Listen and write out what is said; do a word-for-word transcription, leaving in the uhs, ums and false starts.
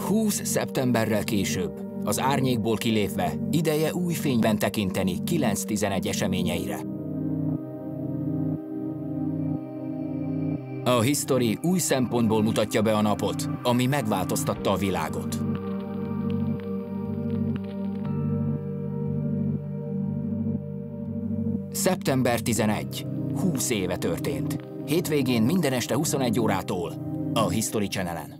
húsz szeptemberrel később, az árnyékból kilépve, ideje új fényben tekinteni kilenc tizenegy eseményeire. A History új szempontból mutatja be a napot, ami megváltoztatta a világot. szeptember tizenegy. húsz éve történt. Hétvégén minden este huszonegy órától a History Channelen.